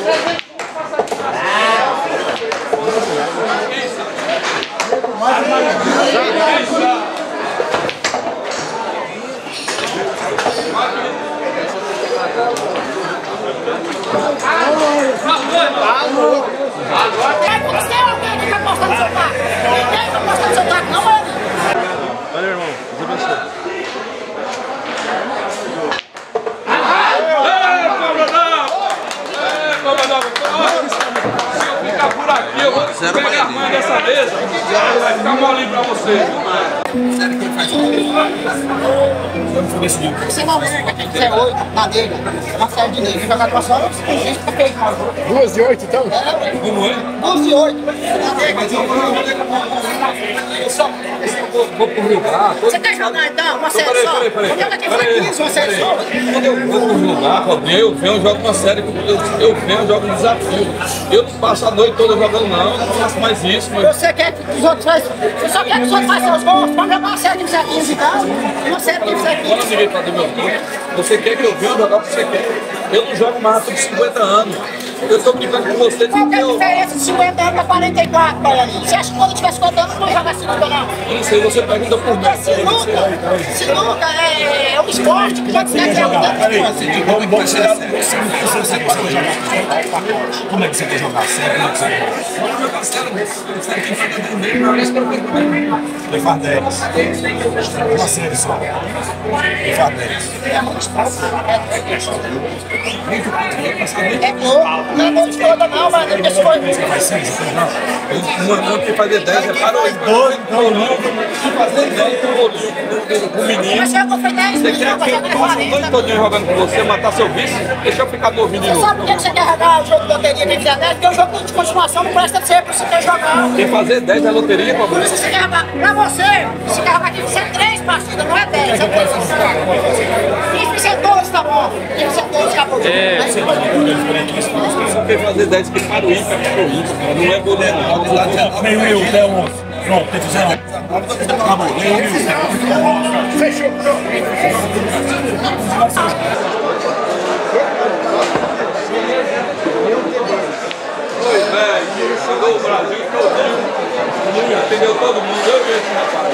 Valeu, irmão. Deus abençoe. Se eu ficar por aqui, eu vou pegar a mãe dessa mesa. Vai ficar molinho pra vocês. Sério, quem faz você não é 8, madeira, uma série de negros. Jogar com a sola, você tem gente pra pegar. 2 de 8, então? Como é? 2 de 8. Mas eu vou pro Rio Gato. Você quer jogar então? Uma série só? Vamos jogar aqui fraquinho, uma série só? Quando eu vou pro Rio Gato, eu venho, jogo uma série, eu venho, jogo um desafio. Eu não passo a noite toda jogando não, eu não faço mais isso. Mas... Você quer que os outros façam? Você só quer que os outros façam seus gols? Vamos jogar uma série de desafios então? Uma série de desafios. Quando ninguém tá do meu tempo, você quer que eu venha jogar o que você quer. Eu não jogo mais de 50 anos. Eu tô brincando com você. Qual que é a diferença de 50 anos para 44, Baianinho? Você acha que quando eu tiver 50 anos eu não vou jogar sinuca, não? Não sei, você pergunta por mim. Sinuca é um esporte que pode ser que é um Como é que você quer jogar sério? Como é que você quer? Vamos jogar sério, você tem que fazer também. Eu faço 10. Uma série só. Eu faço 10. É muito esporte. É pouco. Não é muito toda não, mas porque se for... Você faz 6, você não? Uma que fazer 10 é para o 12, fazer 10 com o menino. Mas eu vou fazer 10 Você quer que eu passe a noite todinha jogando com você, matar seu vício? Deixa eu ficar novinho de Você novo. sabe por que você quer jogar o jogo de loteria quem fizer 10? Porque o jogo de continuação não presta ser pra você quer jogar. Quer fazer 10 é loteria, Por papai? isso você quer jogar. Pra você quer jogar aqui, você é 3 partidas, não é 10. É 3 partidas. Isso é 12, tá bom. Isso é 12, acabou. Você quer fazer 10 que para o ímpar, para o ímpar. Não é goleiro, não. Meio eu, até 11. Pronto, tem que fazer 11. Acabou, meio eu. Fechou. Oi, velho, chegou o Brasil todinho. Entendeu todo mundo? Eu vi esse rapaz.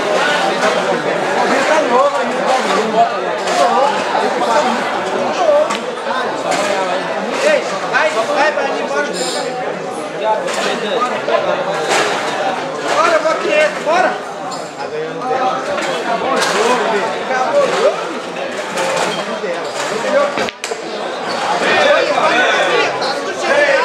Vai pra ali, bora. Bora, Boquete, bora. Acabou o jogo, filho. Acabou o jogo. Tá tudo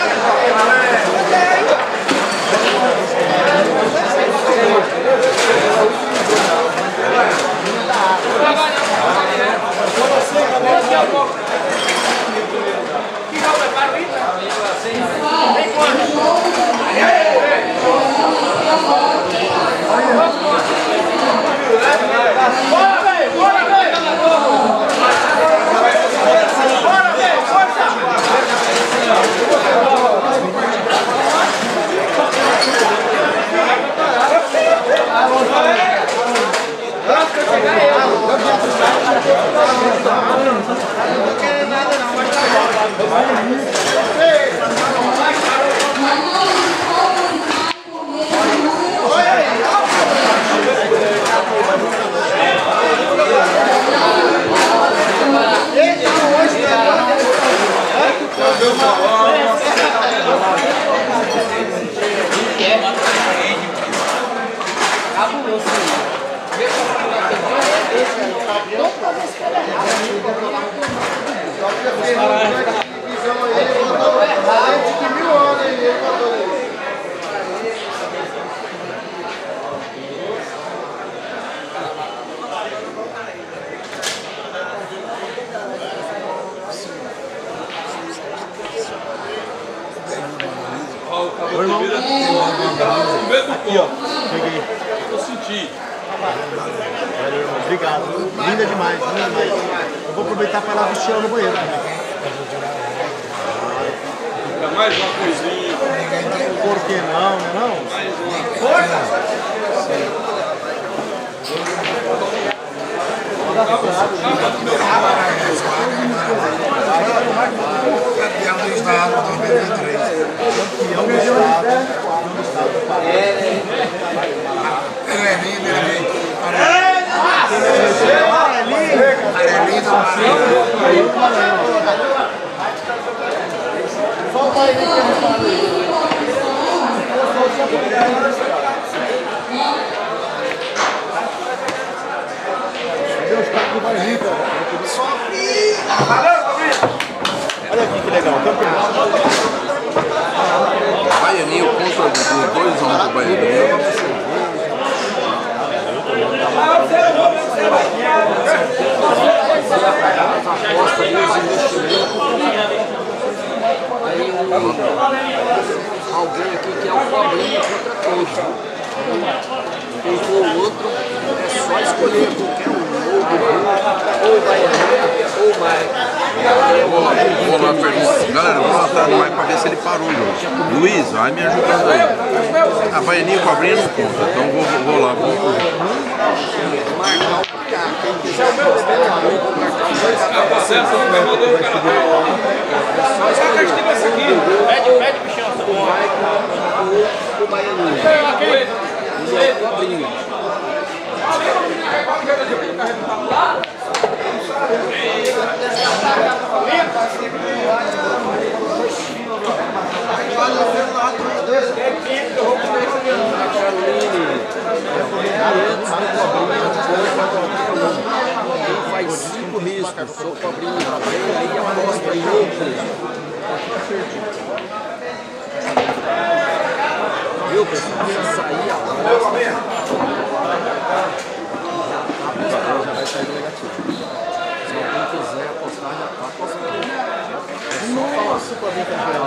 Oi, irmão. Com medo do corpo. Cheguei. Eu senti. Valeu, irmão. Obrigado. Linda demais, linda demais. Eu vou aproveitar para ir lá vestir ela no banheiro também. É mais uma coisinha. Por que não, né não? Mais uma. Força! Campeão do estado, Campeão do estado. Solta aí que ele fala aí. Cadê os caras do Bahia, cara? Olha aqui que legal, campeão. Baianinho contra os 2 homens do Baianinho. Alguém aqui que é o Fabrinho contra todos. Quem for o outro, é só escolher qualquer um. Ou o Baianinho ou o Maicon. Vou lá perguntar. Galera, eu vou lá atrás do Maicon pra ver se ele parou o jogo. Luiz, vai me ajudando aí. A Baianinha e o Fabrinho não conta, então vou lá. Você é o governador, cara. Só que aqui vai seguir. Pede, bichão. O Baianinho. E o Fabrinho. Quem faz 5 riscos, sou Fabrinho, aí aposta em outro. Viu, pessoal? Se sair agora, já vai sair negativo. Se alguém quiser apostar, já está apostando. Nossa, para vir campeão.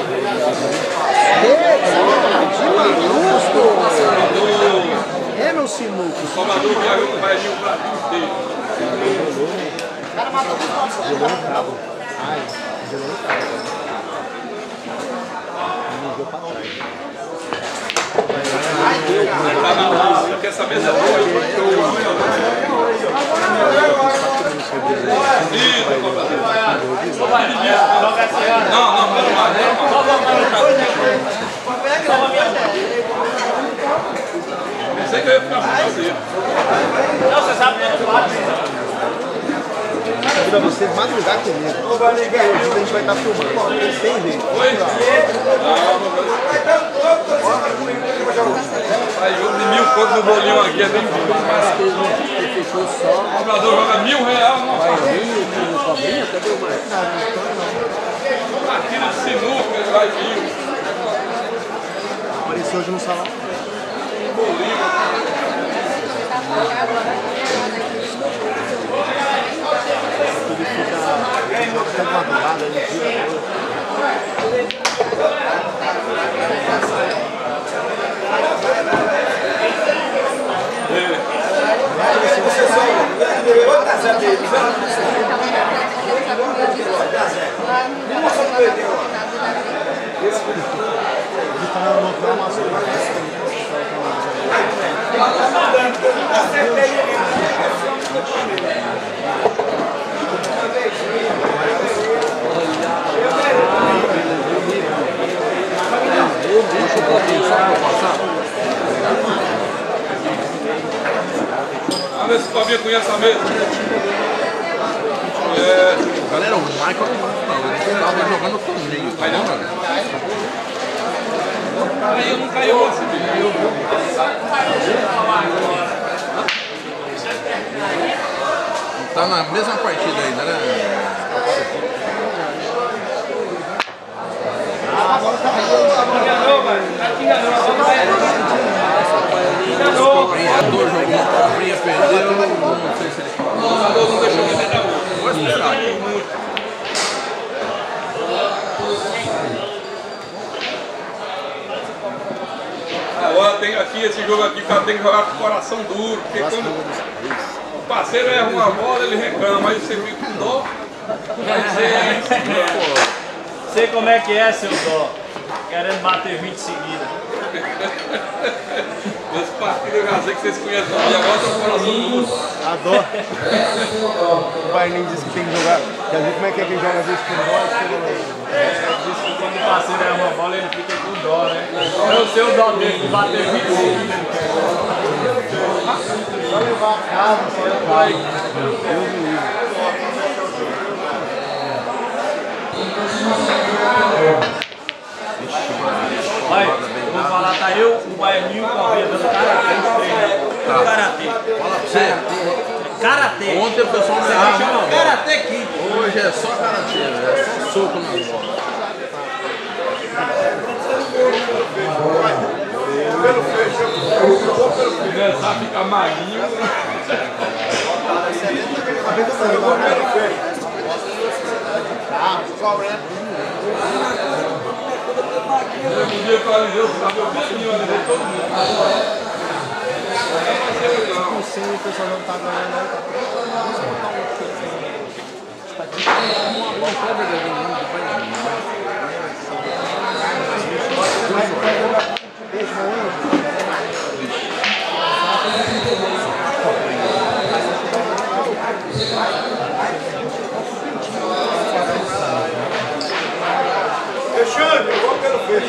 É, meu sinuco. O Salvador viajou com o Brasil pra inteiro. O cara matou tudo. Gelou no cabo. Ai, gelou no cabo. Tá na lista, quer saber se é boa? Não, pera mais. Pensei que eu ia ficar com você. Não, você sabe que eu não faço. Pra você madrugar comigo. Ô, Barriga, hoje a gente vai estar filmando. Tem jeito. Oi? Aí jogo de 1000 conto no bolinho aqui, é nem viu. Ele fechou só. O comprador joga R$1000, não. Baianinho, o Fabrinho, cadê o Maicon? Partida de sinuca, ele vai vir. Apareceu hoje no salão. Ele fica até madrugada, ele tira. Vamos ver se o Fabinho conhece a mesa. Galera, o Michael ele tava jogando torneio. Vai não, cara? Não caiu assim. Tá na mesma partida ainda, né? Dois jogos, a Cobrinha perdeu, não sei se ele falou. Não deixou ele dar outro. Vou esperar. Agora tem aqui, esse jogo aqui, o cara tem que jogar com o coração duro, porque quando o parceiro erra uma bola, ele reclama, mas você fica com dó. Sei como é que é, seu dó. Querendo bater 20 seguidas. Esse partido eu já sei que vocês conhecem, e agora tá com o coração duro. Adoro. O Barninho disse que tem que jogar. Quer ver como é que ele joga às vezes com nós? Disse que quando parceiro erra uma bola, ele fica com dó, né? Eu sei o dó dele de bater 25. Só levar a casa, só levar. Vai, vou falar, tá eu, o Baianinho e o Calveira dando karatê nos treinos. Karatê. Fala pra você. Karatê. Ontem o pessoal não chama bola. Karatê Kid. Hoje é só karatê, é só soco na bola. Começar a ficar magrinho. Um dia para Deus, sabe, eu pequenininho ali, todo mundo. O pessoal não tá ganhando. Fechando, eu vou pelo fecho.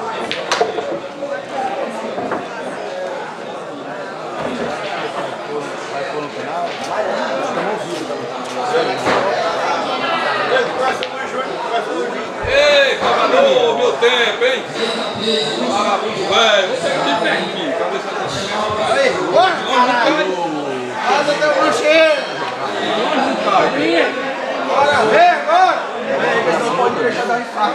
Ei, cavador, meu tempo, hein? Vagabundo velho, você que tem aqui, cabeça Aí, bora, caralho. Asa teu bruxeiro. Bora ver agora. Não pode deixar dar infarto.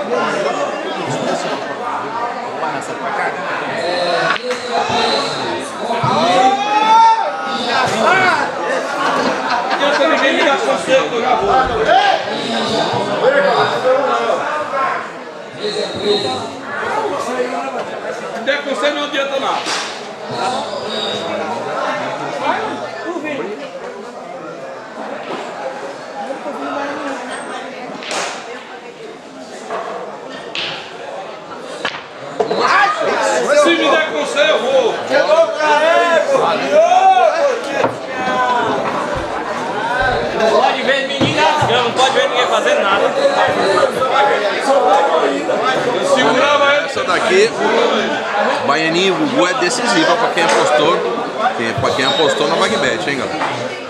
Não adianta ninguém ligar conselho do Gabão. Der conselho não adianta nada. Se me der conselho, eu vou. Chegou o carrego. Não pode ver menino rasgando, não pode ver ninguém fazendo nada. Eu segurava ele. Essa daqui, Baianinho e Gugu é decisiva para quem apostou, na PagBet, hein, galera?